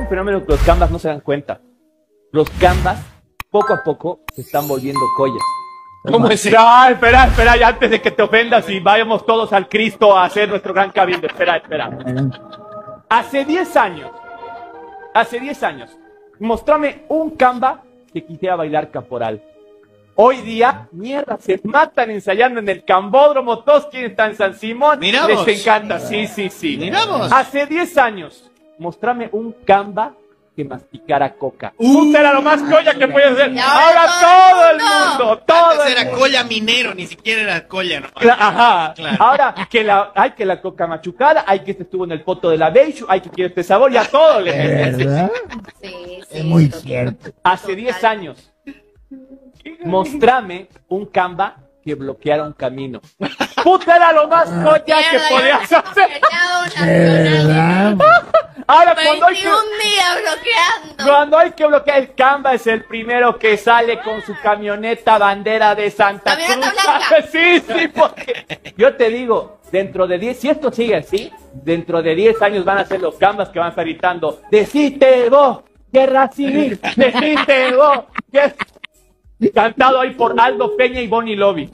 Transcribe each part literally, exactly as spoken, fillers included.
un fenómeno que los canvas no se dan cuenta. Los canvas, poco a poco, se están volviendo collas. ¿Cómo es? No, espera, espera, ya antes de que te ofendas y vayamos todos al Cristo a hacer nuestro gran cabildo. Espera, espera. Hace diez años, hace diez años, mostrame un Canva que quisiera bailar caporal. Hoy día, mierda, se matan ensayando en el Cambódromo, todos quieren estar en San Simón. Miramos. Les encanta, sí, sí, sí. Miramos. Hace diez años, mostrame un Canva que masticara coca. Uh, era lo más colla que puede hacer. Ahora, ahora todo el mundo, todo Antes el era mundo. colla minero, ni siquiera era colla, ¿no? Cla- Ajá. Claro. Ahora que la, hay que la coca machucada, hay que este estuvo en el poto de la Beishu, hay que quiere este sabor, ya todo le ¿Verdad? Sí, sí. Es muy total. cierto. Hace diez años, mostrame un Canva que bloqueara un camino. Puta, era lo más colla que Mierda, podías yo hacer. ¿Verdad? Ahora, cuando hay que, veintiún días bloqueando. cuando hay que bloquear el Canva, es el primero que sale con su camioneta bandera de Santa Cruz. Camioneta blanca. Sí, sí, porque yo te digo, dentro de diez, si esto sigue así, dentro de diez años van a ser los Canvas que van a estar gritando, decite vos, guerra civil, decite vos, que... Cantado ahí por Aldo Peña y Bonnie Lobby.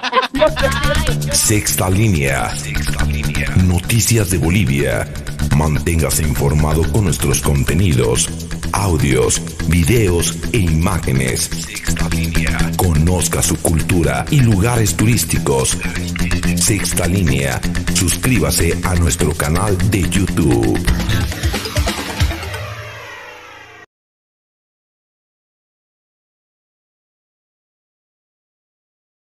Sexta línea. Sexta línea. Noticias de Bolivia. Manténgase informado con nuestros contenidos, audios, videos e imágenes. Sexta línea. Conozca su cultura y lugares turísticos. Sexta línea. Suscríbase a nuestro canal de YouTube.